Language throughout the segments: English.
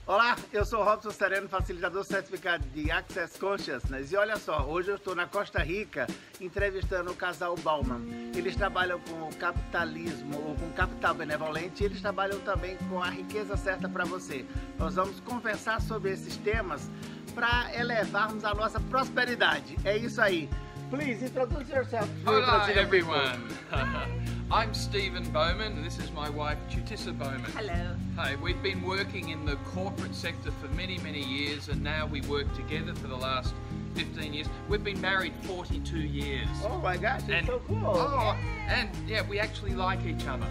Olá, eu sou Robson Sereno, facilitador certificado de Access Consciousness. E olha só, hoje eu estou na Costa Rica entrevistando o casal Bauman. Eles trabalham com o capitalismo ou com capital benevolente e eles trabalham também com a riqueza certa para você. Nós vamos conversar sobre esses temas para elevarmos a nossa prosperidade. É isso aí. Please introduce yourself. Hola everyone. I'm Stephen Bowman and this is my wife Chutisa Bowman. Hello. Hi, we've been working in the corporate sector for many years and now we work together for the last 15 years. We've been married 42 years. Oh my gosh, it's so cool. Oh, and yeah, we actually like each other.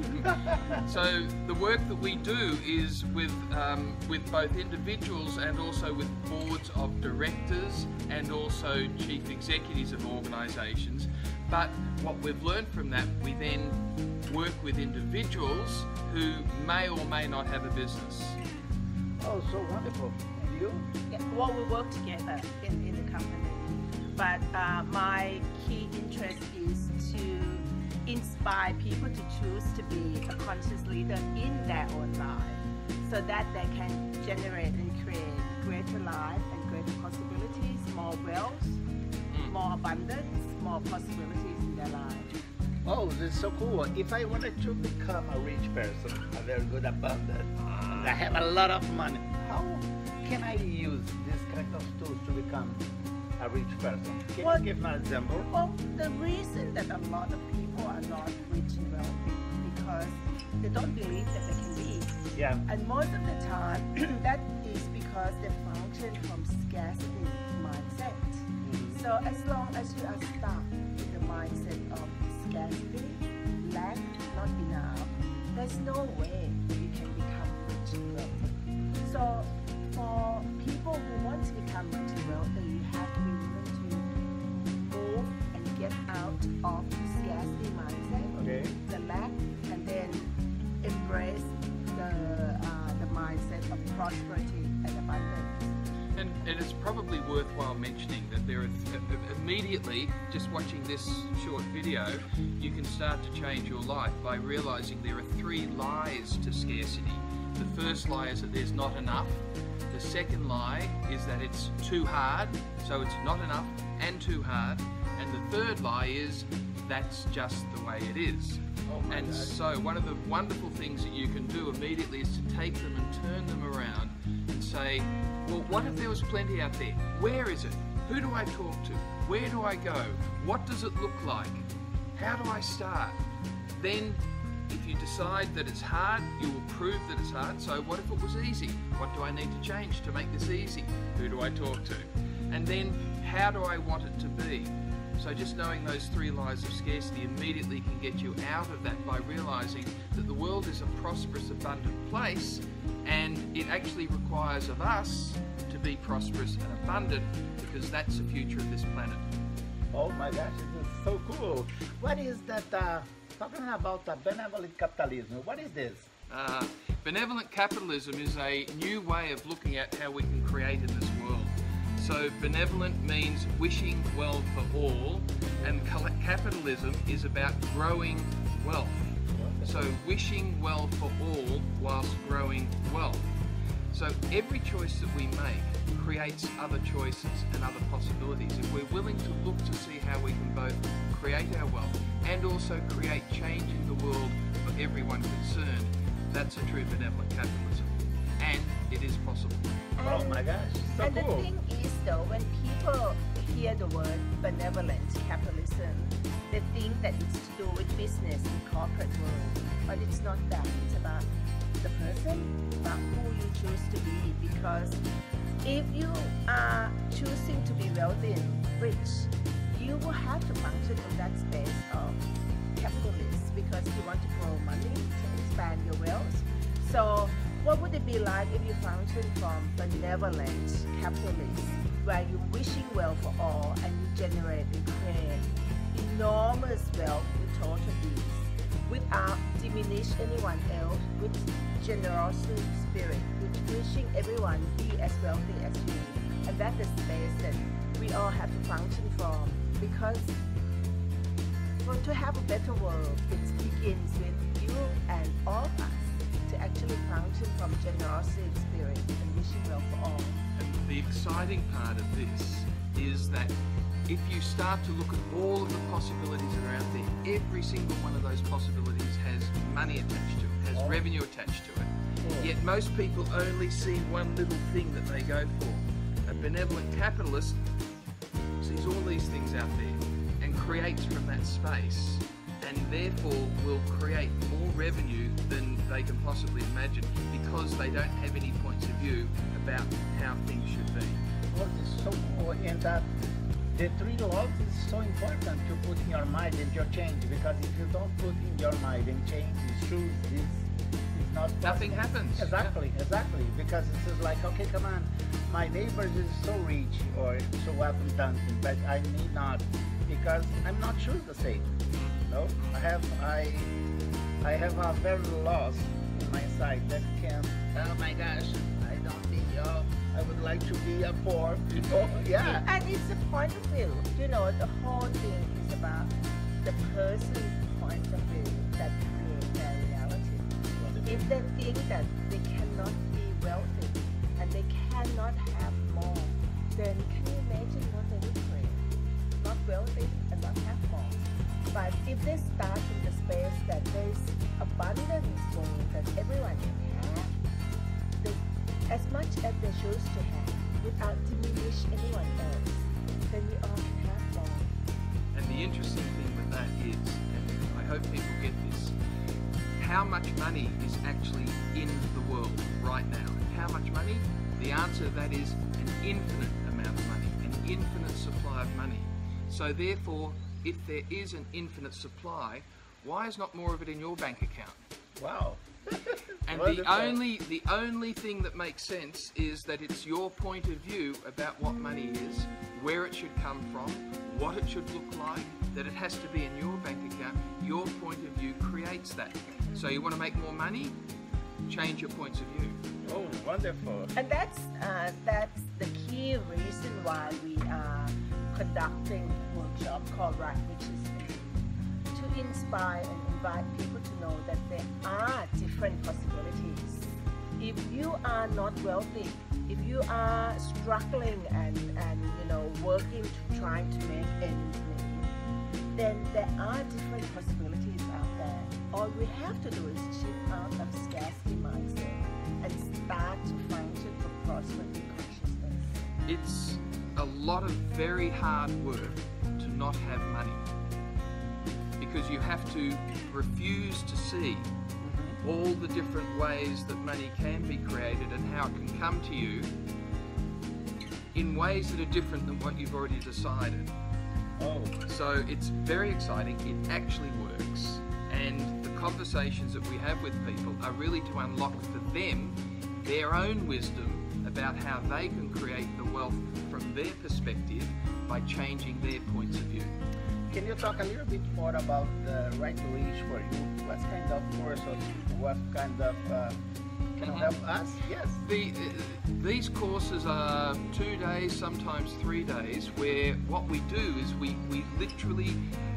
So the work that we do is with both individuals and also with boards of directors and also chief executives of organisations. But what we've learned from that, we then work with individuals who may or may not have a business. Oh, so wonderful. And you? Yeah, well, we work together in the company, but my key interest is to inspire people to choose to be a conscious leader in their own life so that they can generate and create greater life and greater possibilities, more wealth, more abundance, more possibilities in their life. Oh, this is so cool. If I wanted to become a rich person, a very good abundant, and I have a lot of money, how can I use this kind of tools to become a rich person? Can you give me an example? Well, the reason that a lot of people are not rich and wealthy because they don't believe that they can be. Yeah. And most of the time, that is because they function from scarcity mindset. So as long as you are stuck in the mindset of scarcity, lack, not enough, there's no way you can become rich and wealthy. So for people who want to become rich and wealthy, you have to be willing to move and get out of scarcity mindset, the lack, and then embrace the mindset of prosperity and abundance. And it's probably worthwhile mentioning that there are immediately, just watching this short video, you can start to change your life by realizing there are 3 lies to scarcity. The first lie is that there's not enough. The second lie is that it's too hard, so it's not enough and too hard. And the third lie is that's just the way it is. Oh and so one of the wonderful things that you can do immediately is to take them and turn them around and say, well, what if there was plenty out there? Where is it? Who do I talk to? Where do I go? What does it look like? How do I start? Then if you decide that it's hard, you will prove that it's hard. So what if it was easy? What do I need to change to make this easy? Who do I talk to? And then how do I want it to be? So just knowing those 3 lies of scarcity immediately can get you out of that by realizing that the world is a prosperous, abundant place and it actually requires of us to be prosperous and abundant because that's the future of this planet. Oh my gosh, this is so cool. What is that, talking about benevolent capitalism, what is this? Benevolent capitalism is a new way of looking at how we can create in this world. So benevolent means wishing well for all, and capitalism is about growing wealth. So wishing well for all whilst growing wealth. So every choice that we make creates other choices and other possibilities. If we're willing to look to see how we can both create our wealth and also create change in the world for everyone concerned, that's a true benevolent capitalism. And it is possible. Oh my gosh, so and cool. The thing is though, when people hear the word benevolent capitalism, they think that it's to do with business and corporate world. But it's not that. It's about the person, about who you choose to be. Because if you are choosing to be wealthy and rich, you will have to function in that space of capitalists because you want to grow money, to expand your wealth. So what would it be like if you function from benevolent capitalists, where you're wishing well for all and you generate and create enormous wealth with total ease, without diminish anyone else, with generosity spirit, with wishing everyone be as wealthy as you. And that is the space that we all have to function from, because to have a better world, it begins with you and all of us to actually function from generosity spirit and wishing well for all. And the exciting part of this is that if you start to look at all of the possibilities that are out there, every single one of those possibilities has money attached to it, has revenue attached to it. Yet most people only see one little thing that they go for. A benevolent capitalist sees all these things out there and creates from that space, and therefore will create more revenue than they can possibly imagine, because they don't have any points of view about how things should be. Well, it's so cool, and that the three laws is so important to put in your mind and your change, because if you don't put in your mind and change these shoes, this is not Nothing happens. Exactly, exactly. Because it's just like, okay, come on, my neighbors is so rich or so abundant, but I need not, because I'm not sure the same. No, I have a very loss in my side that can. Oh my gosh, I don't think I would like to be a poor people. Yeah. And it's a point of view. You know, the whole thing is about the person's point of view that creates their reality. If they think that they cannot be wealthy and they cannot have more, then can you imagine what they would create? Not wealthy and not have more. But if they start in the space that there's abundance world that everyone can have, as much as they choose to have, without diminish anyone else, then we all can have more. And the interesting thing with that is, and I hope people get this, how much money is actually in the world right now. And how much money? The answer to that is an infinite amount of money, an infinite supply of money. So therefore, if there is an infinite supply, why is not more of it in your bank account? Wow. And the only thing that makes sense is that it's your point of view about what money is, where it should come from, what it should look like, that it has to be in your bank account. Your point of view creates that. So you want to make more money? Change your points of view. Oh, wonderful. And that's the key reason why we are conducting a workshop called Right Riches, to inspire and invite people to know that there are different possibilities. If you are not wealthy, if you are struggling and working to trying to make ends meet, then there are different possibilities out there. All we have to do is shift out of scarcity mindset and start to function for prosperity consciousness. It's a lot of very hard work to not have money, because you have to refuse to see all the different ways that money can be created and how it can come to you in ways that are different than what you've already decided. Oh. So it's very exciting. It actually works, and the conversations that we have with people are really to unlock for them their own wisdom about how they can create the wealth from their perspective by changing their points of view. Can you talk a little bit more about the Right Wish for you? What kind of course or what kind of can you help us? Yes. These courses are 2 days, sometimes 3 days, where what we do is we literally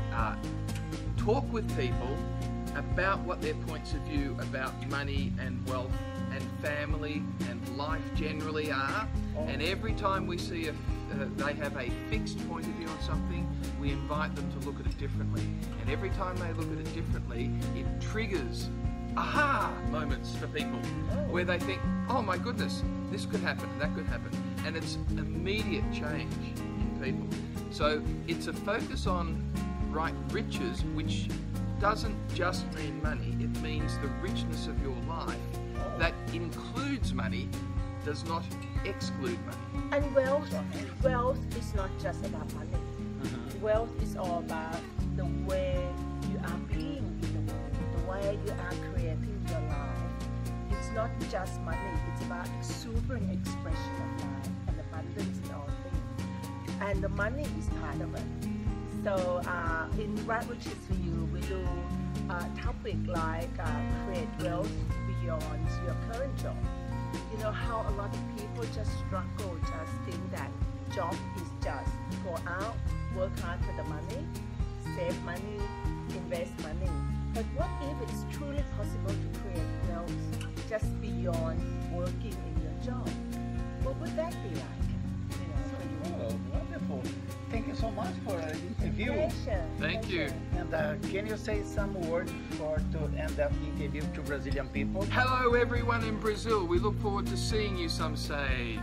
talk with people about what their points of view about money and wealth and family and life generally are. And every time we see they have a fixed point of view on something, we invite them to look at it differently. And every time they look at it differently, it triggers aha moments for people where they think, oh my goodness, this could happen, that could happen. And it's immediate change in people. So it's a focus on right riches, which doesn't just mean money, it means the richness of your life that includes money, does not exclude money. And wealth is not just about money. Wealth is all about the way you are being in the world, the way you are creating your life. It's not just money, it's about exuberant expression of life and abundance in all things. And the money is part of it. So in Right Riches for You, we do topic like create wealth beyond your current job. You know how a lot of people just struggle, just think that job is just go out, work hard for the money, save money, invest money. But what if it's truly possible to create wealth just beyond working in your job. What would that be like? You know, for you? Oh, wonderful. Thank you so much for the interview. Pleasure. Thank you. And can you say some words to end that interview to Brazilian people? Hello everyone in Brazil. We look forward to seeing you some stage.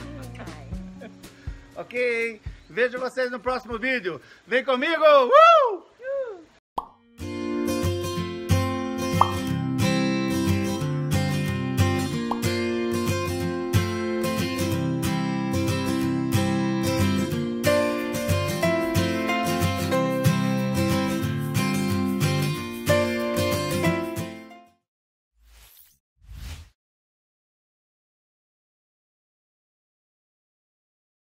Hi. Ok, vejo vocês no próximo vídeo. Vem comigo!